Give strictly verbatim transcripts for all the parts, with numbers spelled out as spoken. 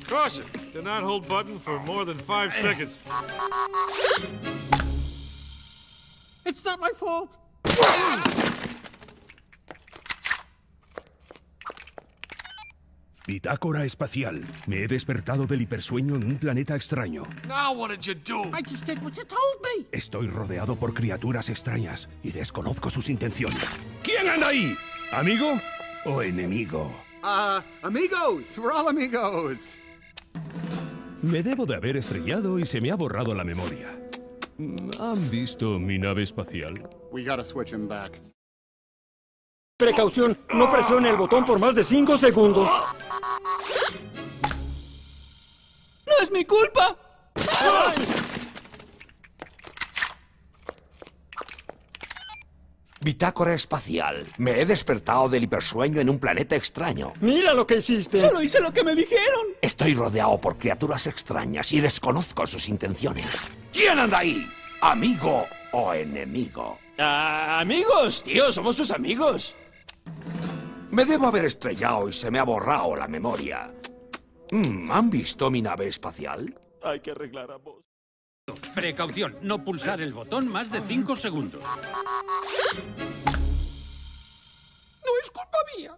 Caution! Do not hold button for more than five seconds. It's not my fault. Bitácora espacial. Me he despertado del hipersueño en un planeta extraño. Now what did you do? I just did what you told me. Estoy rodeado por criaturas extrañas y desconozco sus intenciones. ¿Quién anda ahí? ¿Amigo o enemigo? Uh, amigos. We're all amigos. Me debo de haber estrellado y se me ha borrado la memoria. ¿Han visto mi nave espacial? We gotta switch him back. Precaución, no presione el botón por más de cinco segundos. ¡No es mi culpa! Bitácora espacial. Me he despertado del hipersueño en un planeta extraño. Mira lo que hiciste. Solo hice lo que me dijeron. Estoy rodeado por criaturas extrañas y desconozco sus intenciones. ¿Quién anda ahí? ¿Amigo o enemigo? Ah, amigos, tío, somos tus amigos. Me debo haber estrellado y se me ha borrado la memoria. Mm, ¿Han visto mi nave espacial? Hay que arreglar ambos. Precaución, no pulsar el botón más de cinco segundos. No es culpa mía.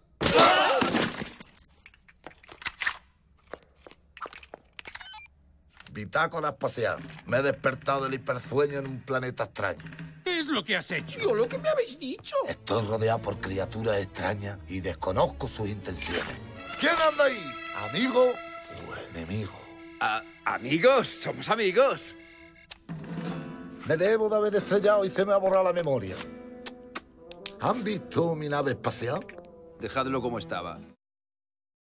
Bitácora espacial. Me he despertado del hipersueño en un planeta extraño. ¿Qué es lo que has hecho? Yo lo que me habéis dicho. Estoy rodeado por criaturas extrañas y desconozco sus intenciones. ¿Quién anda ahí? ¿Amigo o enemigo? Ah, amigos, somos amigos. Me debo de haber estrellado y se me ha borrado la memoria. ¿Han visto mi nave espacial? Dejadlo como estaba.